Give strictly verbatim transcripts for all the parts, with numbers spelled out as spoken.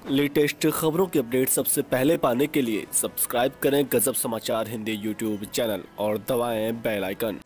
Latest खबरों के update सबसे पहले पाने के लिए सब्सक्राइब करें गजब समाचार हिंदी यूट्यूब चैनल और दबाएं बेल आइकन।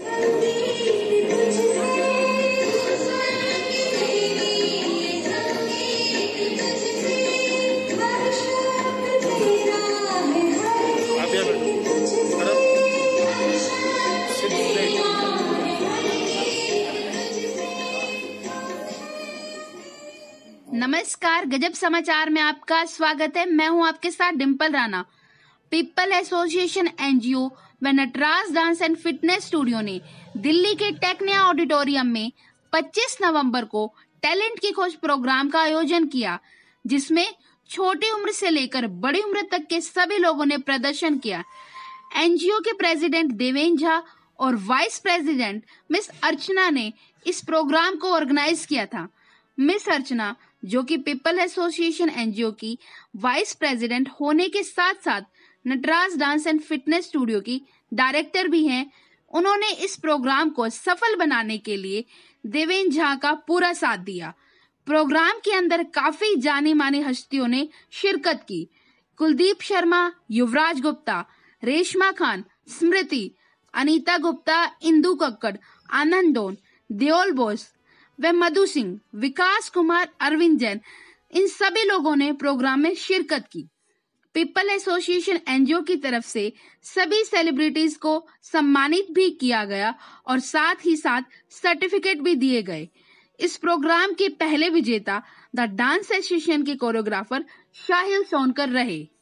नमस्कार, गजब समाचार में आपका स्वागत है। मैं हूं आपके साथ Dimple Rana. People association NGO व Natraj dance and fitness studio ने दिल्ली के टेक्निया ऑडिटोरियम में पच्चीस नवंबर को टैलेंट की खोज प्रोग्राम का आयोजन किया, जिसमें छोटी उम्र से लेकर बड़ी उम्र तक के सभी लोगों ने प्रदर्शन किया। एनजीओ के प्रेसिडेंट देवेंद्र झा और वाइस प्रेसिडेंट मिस अर्चना ने इस प्रोग्राम को ऑर्गेनाइज किया था। मिस अर्चना, जो कि पीपल एसोसिएशन एनजीओ की वाइस प्रेसिडेंट होने के साथ साथ Natraj dance and fitness studio की डायरेक्टर भी हैं, उन्होंने इस प्रोग्राम को सफल बनाने के लिए देवेंद्र झा का पूरा साथ दिया। प्रोग्राम के अंदर काफी जानी मानी हस्तियों ने शिरकत की। कुलदीप शर्मा, युवराज गुप्ता, रेशमा खान, स्मृति, अनीता गुप्ता, इंदु कक्कड़, आनंद डोन, देओल बोस व मधु सिंह, विकास कुमार, अरविंद जैन, इन सभी लोगों ने प्रोग्राम में शिरकत की। पीपल एसोसिएशन एनजीओ की तरफ से सभी सेलिब्रिटीज को सम्मानित भी किया गया और साथ ही साथ सर्टिफिकेट भी दिए गए। इस प्रोग्राम के पहले विजेता द डांस एसोसिएशन के कोरियोग्राफर शाहिल सोनकर रहे।